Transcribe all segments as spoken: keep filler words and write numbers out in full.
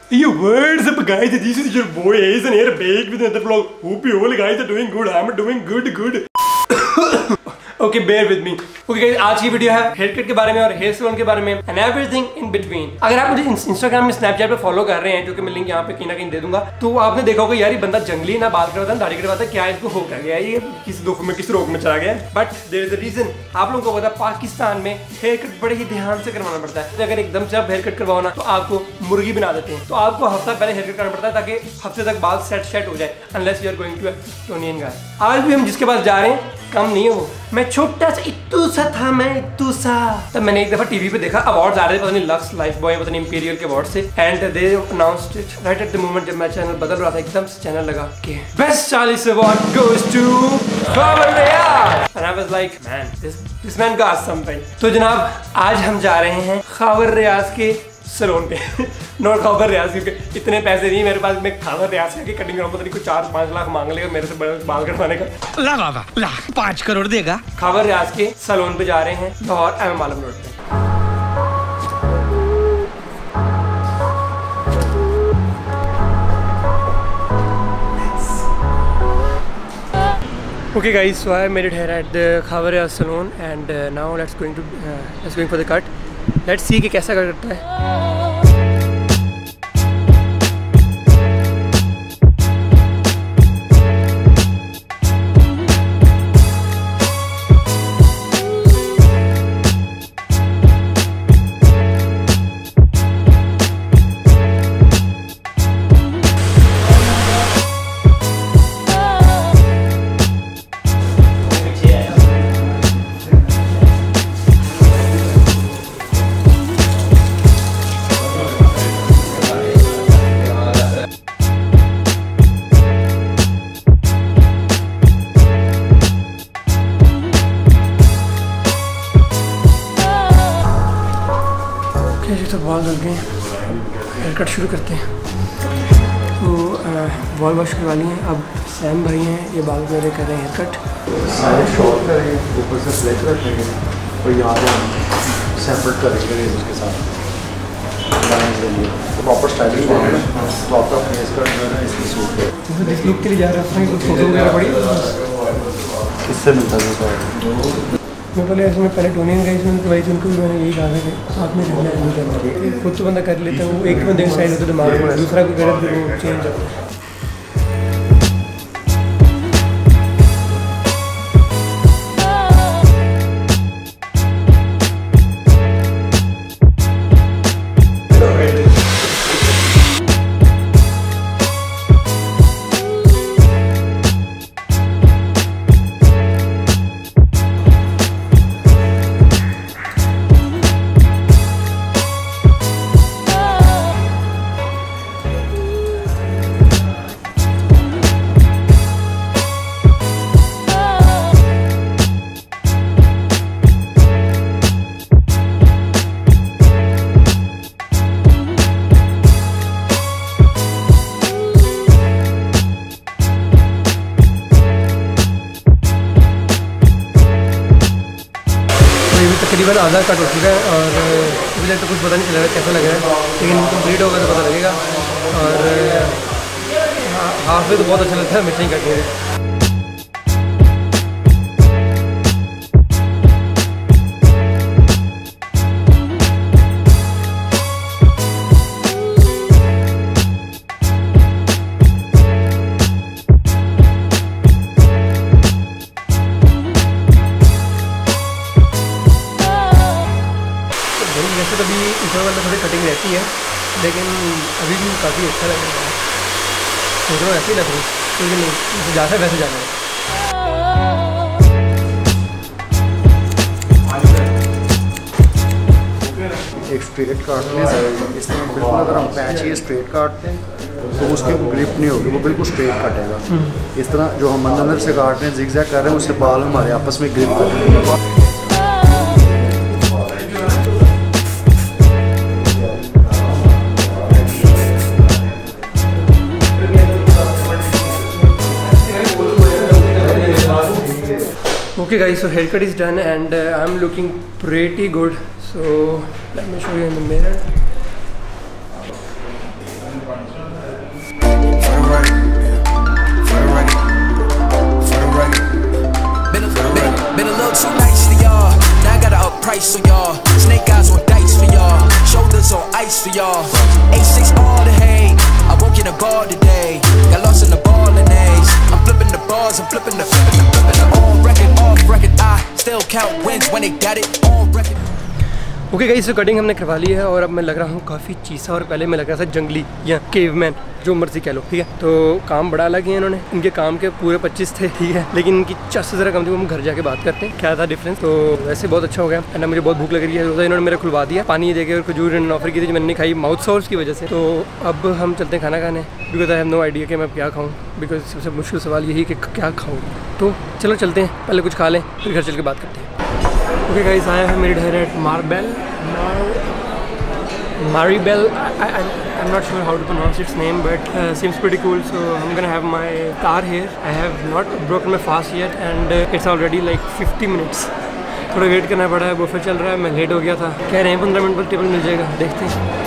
Yo, what's up guys, this is your boy Ahsan here, back with another vlog. Hope you all guys are doing good. I'm doing good, good. Okay bear with me. Okay guys, आज की video है hair cut के बारे में और hair salon के बारे में एंड एवरीथिंग इन बिटवीन। अगर आप मुझे इंस्टाग्राम में स्नैपचैट पे फॉलो कर रहे हैं, जो कि मैं लिंक यहाँ पे कहीं ना कहीं दे दूंगा, तो आपने देखा होगा यार ये बंदा जंगली ना बात करता है, दाढ़ी कटवाता है, क्या इसको हो क्या गया, ये किस दुख में किस रोग में चला गया। But there is a reason. आप लोगों को पता है पाकिस्तान में हेयर कट बड़े ही ध्यान से करवाना पड़ता है। अगर एकदम से आप हेयर कट करवाओ ना तो आपको मुर्गी बना देते हैं। तो आपको हफ्ता पहले हेयर कट करना पड़ता है ताकि हफ्ते तक बाल सेट सेट हो जाए, unless you are going to टोनियन गाय। आज भी हम जिसके पास जा रहे हैं कम नहीं है वो, मैं छोटा सा इत्तू सा था, मैं इत्तू सा। तब मैंने एक दफा टीवी पे देखा अवार्ड्स आ रहे थे, पता नहीं लक्स, लाइफ बॉय, पता नहीं इंपीरियल के अवार्ड से, and they announced it right at the moment. जब मैं चैनल बदल रहा था एकदम से चैनल लगा के बेस्ट चालीस award goes to Khabar Riyaz, and I was like man this this man got something. तो जनाब आज हम जा रहे हैं खबर रियाज के सलून पे। नॉट खबर रियाज, क्योंकि इतने पैसे नहीं मेरे पास, मैं खबर रियाज की कटिंग कराऊंगा, पता नहीं कुछ चार पाँच लाख मांग लेगा मेरे से बाल कटवाने का। ला बाबा ला पाँच करोड़ देगा। खबर रियाज के सलून पे जा रहे हैं लाहौर एम आलम रोड पे। Okay guys, so I made it here at the Khawar Riaz Saloon and uh, now let's going to uh, let's going for the cut. Let's see कि कैसा कट करता है। तो बाल धुल गए, हेयर कट शुरू करते हैं। तो बाल वॉश करवा लिए हैं। अब सैम भाई हैं, ये बाल मेरे कर रहे हैं हेयर कट। सारे शॉर्ट करेंगे, ऊपर से फ्लैट रखेंगे और यहाँ पे सेपरेट करेंगे उसके साथ प्रॉपर स्टाइलिंग करेंगे। तो आपका फेस कट जो है ना इसमें सूट है। तो जिस लुक के लिए जा रहा था कुछ फोटो वगैरह पड़ी किससे मिलता है? मैं पहले ऐसे में पहले टोनियन गई थी उनकी वजह उनको भी मैंने यही कहा था कि साथ में रहना है, नहीं करना। खुद तो बंदा कर लेता है, वो एक बंदे साइड होता है दिमाग में, दूसरा कोई करे फिर वो चेंज होता है। तकरीबन आधा कट हो चुका है और अभी तक तो कुछ पता नहीं चल रहा कैसा लग रहा है, लेकिन कंप्लीट होगा तो पता लगेगा। और हाफ में तो बहुत अच्छा लगता है, हमेशा ही कट है। वैसे तो अभी इंटरवल में थोड़ी कटिंग रहती है, लेकिन अभी भी काफ़ी अच्छा लग रहा है। फोटो ऐसी लग रही क्योंकि नहीं जैसा है वैसे जाना है। एक स्ट्रेट काटने से इसमें बिल्कुल अगर हम पैच ये स्ट्रेट काटते हैं तो उसके ग्रिप नहीं होगी, वो बिल्कुल स्ट्रेट कटेगा। इस तरह जो हम अंदर से काट रहे हैं, जिगजैग कर रहे हैं, उससे बाल हमारे आपस में ग्रिप कर रहे हैं। Okay guys, so haircut is done and uh, I'm looking pretty good. So let me show you in the mirror. Been a little too nice for y'all. Now I gotta up price for y'all. Snake eyes on dice for y'all. Shoulders on ice for y'all. A six all the hate. I won't get a ball today. Got lost in the ball and A's. I'm flipping the balls, I'm flipping the flipping the flipping the on record, off record. I still count wins when they got it on record. Okay guys, तो cutting हमने करवा ली है और अब मैं लग रहा हूँ काफ़ी चीसा और पहले मैं लग रहा था जंगली या केवमैन, जो मर्जी कह लो, ठीक है। तो काम बड़ा अलग है इन्होंने, इनके काम के पूरे पच्चीस थे, ठीक है, लेकिन इनकी चार से ज़रा कम थी। वो हम घर जाके बात करते हैं क्या था डिफरेंस। तो वैसे बहुत अच्छा हो गया एंड मुझे बहुत भूख लग रही है। रोज़ा इन्होंने मेरा खुलवा दिया, पानी देके और खजूर इन्होंने ऑफर की थी, मैंने खाई माउथ सोर्स की वजह से। तो अब हम चलते हैं खाना खाने, because I have no idea कि मैं क्या खाऊँ, बिकॉज सबसे मुश्किल सवाल यही कि क्या खाऊँ। तो चलो चलते हैं, पहले कुछ खा लें फिर घर चल के बात करते हैं। ओके गाइस, आया है मेरी ढेर at Maribel Maribel, I, I, I'm not sure how to pronounce its name, but uh, seems pretty cool. So I'm gonna have my car here. I have not broken my fast yet, and uh, it's already like fifty minutes. थोड़ा wait करना पड़ा है, buffet चल रहा है, मैं late हो गया था। कह रहे हैं पंद्रह मिनट पर टेबल मिल जाएगा, देखते हैं।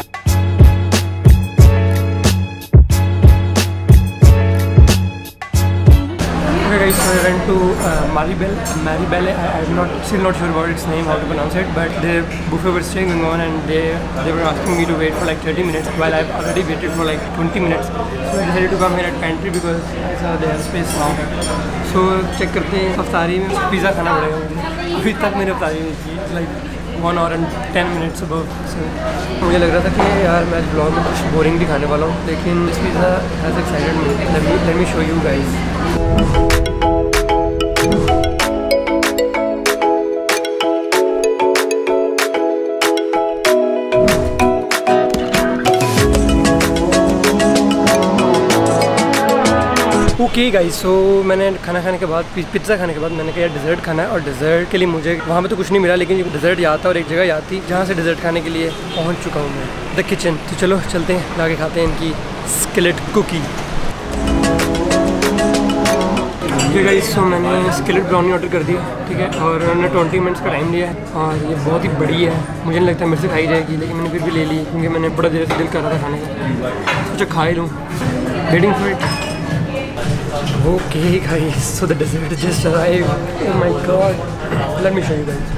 Okay, so I went to uh, Maribel. Maribel, I, I'm not still not sure about its name, how to pronounce it, but the buffet was still going on, and they they were asking me to wait for like thirty minutes, while I've already waited for like twenty minutes. So I decided to come here at pantry because I saw they have space now. So check करते हैं, अफ्तारी में pizza खाना पड़ेगा मुझे। अभी तक मैंने अफ्तारी नहीं की, like one hour and ten minutes above. So मुझे लग रहा था कि यार मैं ब्लॉग में कुछ बोरिंग दिखाने वाला हूँ, लेकिन this pizza has excited me. Let me let me show you guys. Okay guys, so मैंने खाना खाने के बाद पिज़्ज़ा खाने के बाद मैंने कहा डिज़र्ट खाना है, और डिज़र्ट के लिए मुझे वहाँ पे तो कुछ नहीं मिला, लेकिन डिज़र्ट याद था और एक जगह याद थी जहाँ से डिज़र्ट खाने के लिए पहुँच चुका हूँ मैं, द किचन। तो चलो चलते हैं, लाके खाते हैं इनकी skillet cookie. Okay guys, so मैंने स्केलेट ब्राउनी ऑर्डर कर दिया, ठीक है, और उन्होंने ट्वेंटी मिनट्स का टाइम दिया है, और ये बहुत ही बड़ी है, मुझे नहीं लगता मेरे से खाई जाएगी, लेकिन मैंने फिर भी ले ली क्योंकि मैंने बड़ा देर से दिल कर रहा था खाने का, सोचा खा ही लूँ, waiting for it. Okay guys, so the dessert just arrived. Oh my god, let me show you guys.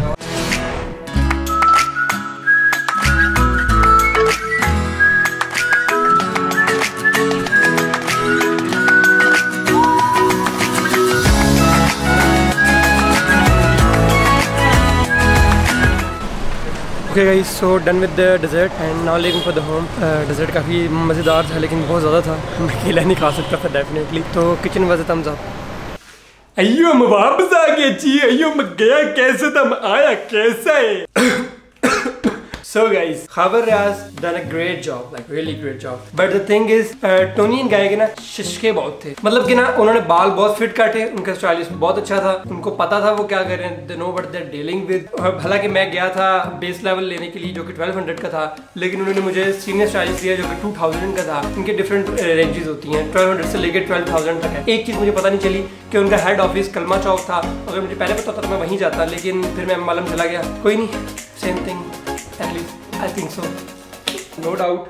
Okay guys, so done with the dessert and now leaving for the home. uh, dessert काफ़ी मज़ेदार था, लेकिन बहुत ज़्यादा था, मैं अकेला नहीं खा सकता था डेफिनेटली। तो किचन वाज thumbs up. अयो मैं वापस आ गया जी, अयो मैं गया कैसे था, मैं आया कैसा है। So guys, Khawar Riaz done a great job, like really great job. But the thing is, Toni and Guy के ना शिशके बहुत थे, मतलब कि ना उन्होंने बाल बहुत फिट काटे, उनका स्टाइलिस्ट बहुत अच्छा था, उनको पता था वो क्या कर रहे हैं, they know what they're dealing with। हालांकि मैं गया था बेस लेवल लेने के लिए जो कि ट्वेल्व हंड्रेड का था, लेकिन उन्होंने मुझे सीनियर स्टाइलिस्ट दिया जो कि टू थाउजेंड का था। इनके डिफरेंट रेंजेस होती हैं, ट्वेल्व हंड्रेड से लेकर ट्वेल्व थाउजेंड तक है। एक चीज़ मुझे पता नहीं चली कि उनका हेड ऑफिस कलमा चौक था, अगर मुझे पहले पता होता तो मैं वहीं जाता, लेकिन फिर मैं मालूम चला गया, कोई नहीं, same thing at least I think so, no doubt.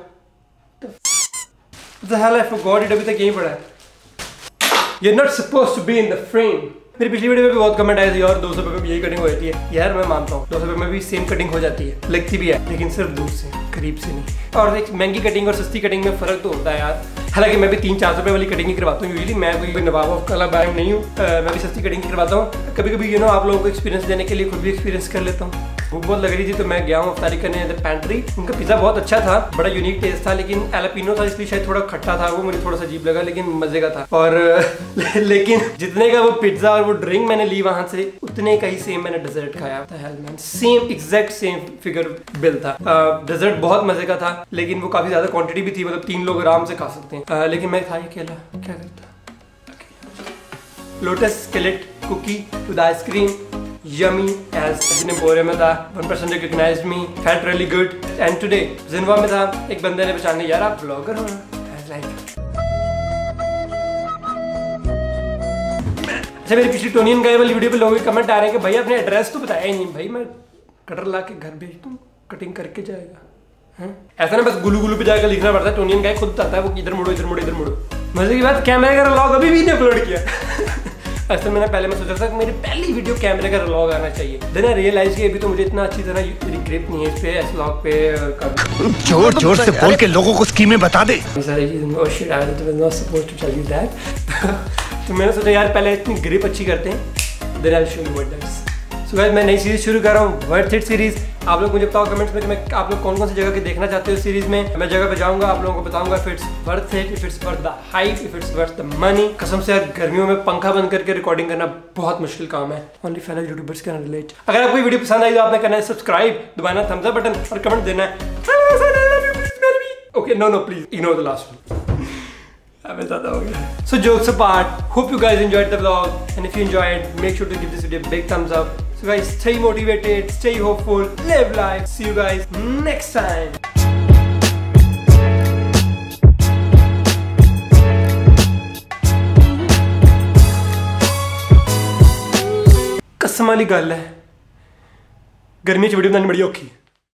What the hell, I forgot it, अभी तक यहीं पड़ा है। You're not supposed to be in the frame. मेरी पिछली वीडियो में भी बहुत कमेंट आए थे, यार दो सौ रुपये में यही कटिंग हो जाती है। यार मैं मानता हूँ दो सौ रुपये में भी सेम कटिंग हो जाती है, लगती भी है, लेकिन सिर्फ दूर से, करीब से नहीं। और एक महंगी कटिंग और सस्ती कटिंग में फ़र्क तो होता है यार। हालांकि मैं भी तीन चार सौ रुपये वाली कटिंग ही करवाता हूँ यूजली, मैं कोई नवाब ऑफ कला बैग नहीं हूँ, मैं भी सस्ती कटिंग ही करवाता हूँ। कभी कभी यू नो आप लोगों को एक्सपीरियंस देने के लिए खुद भी एक्सपीरियंस कर लेता हूँ। भूख बहुत लग रही थी तो मैं गया हूँ अफ्तारी करने द पैंट्री। उनका पिज़्ज़ा बहुत अच्छा था, बड़ा यूनिक टेस्ट था, लेकिन एलापिनो था इसलिए शायद थोड़ा खट्टा था, वो मुझे थोड़ा सा अजीब लगा, लेकिन मजे का था। और लेकिन जितने का वो पिज़्ज़ा और वो ड्रिंक मैंने ली वहाँ से, उतने का ही सेम मैंने डेजर्ट खाया था। Hell man, same exact same figure bill था। डेजर्ट बहुत मजे का था, लेकिन वो काफ़ी ज़्यादा क्वान्टिटी भी थी, मतलब तीन लोग आराम से खा सकते हैं। uh, लेकिन मैं था अकेला, क्या करता। Lotus skillet cookie with ice cream, yummy as जिन्हें बोरे में था। one person recognized me, felt really good, and today जिनवा में था, एक बंदे ने पहचान लिया, यार आप ब्लॉगर हो ना। अच्छा, मेरी पिछली टोनी एंड गाय वाली वीडियो पे लोगों के कमेंट आ रहे हैं कि भाई आपने एड्रेस तो बताया ही नहीं। भाई मैं कटर ला के घर भेज दूँ, कटिंग करके जाएगा। ऐसा ना बस गुलू गुलू पे जाकर लिखना पड़ता है, टोनियन गाय खुद बताता है वो इधर मुड़ो इधर मुड़ो इधर मुड़ो। मजे की बात कैमरे का व्लॉग अभी भी नहीं अपलोड किया। ऐसे मैंने पहले मैं सोचा था कि मेरी पहली वीडियो कैमरे का व्लॉग आना चाहिए, देन आई रियलाइज कि अभी तो मुझे इतना अच्छी तरह मेरी ग्रिप नहीं है इस पे इस व्लॉग पे। जोर जोर से बोल के लोगों को स्कीमें बता दे। सारी चीज़ oh shit I was not supposed to tell you that. तो मैंने सोचा यार पहले इतनी ग्रिप अच्छी करते हैं, then I will show you what that's. So guys मैं नई सीरीज शुरू कर रहा हूँ, वर्थ इट सीरीज। आप लोग मुझे बताओ कमेंट्स में कि मैं आप लोग कौन कौन सी जगह की देखना चाहते हो इस सीरीज में। मैं जगह पे जाऊंगा, आप लोगों को बताऊंगा if it's worth it, if it's worth the hype, if it's worth the money. कसम से यार गर्मियों में पंखा बंद करके रिकॉर्डिंग करना बहुत मुश्किल काम है, only fellow YouTubers can relate. अगर आपको वीडियो पसंद आई तो आपने करना है सब्सक्राइब, दबाना थम्स अप बटन और कमेंट देना है okay no no please ignore the last one. So jokes apart, hope you guys enjoyed the vlog, and if you enjoyed, make sure to give this video a big thumbs up. So guys, stay motivated, stay hopeful, live life. See you guys next time. कसम वाली गल है, गर्मी च video बनानी बड़ी औखी।